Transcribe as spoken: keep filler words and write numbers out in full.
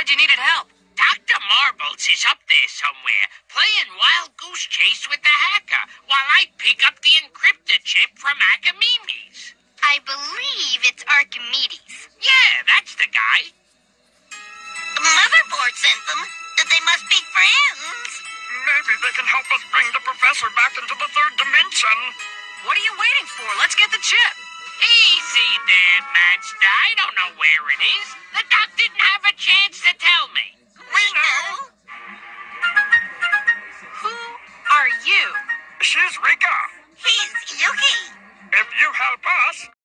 said you needed help. Doctor Marbles is up there somewhere, playing wild goose chase with the hacker, while I pick up the encryptor chip from Archimedes. I believe it's Archimedes. Yeah, that's the guy. Motherboard sent them. They must be friends. Maybe they can help us bring the professor back into the third dimension. What are you waiting for? Let's get the chip. Easy there, Master. I don't know where it is. The doc didn't have a chance to tell me. We know. Who are you? She's Rika. He's Yuki. If you help us,